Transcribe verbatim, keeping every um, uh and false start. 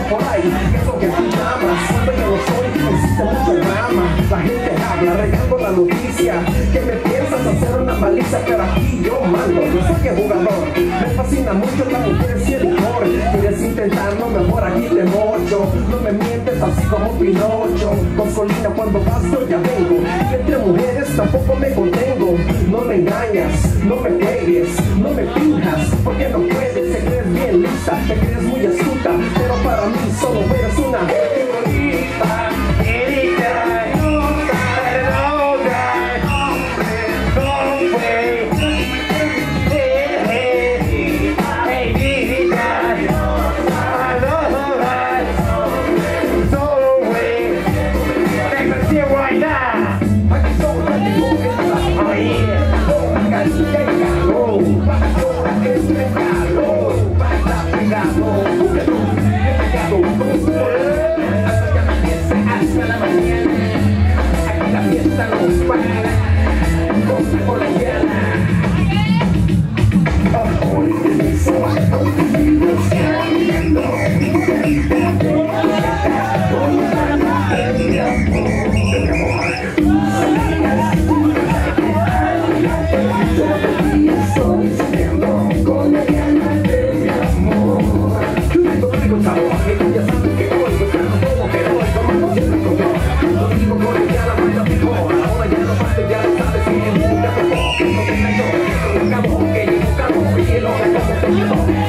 por ahí, ¿qué es lo que tú llamas? Cuando yo no soy, existe mucho drama. La gente habla, regando la noticia, que me piensas hacer una malicia, pero aquí yo mando, yo soy el jugador. Me fascina mucho las mujeres y el licor. Quieres intentarlo, mejor aquí te mocho. No me mientes así como Pinocho. Con Colina cuando paso ya vengo, y entre mujeres tampoco me contengo. No me engañas, no me pegues, no me finjas, porque no puedes. Te crees bien lista, te crees muy astuta, pero para mí solo eres una figurita. You know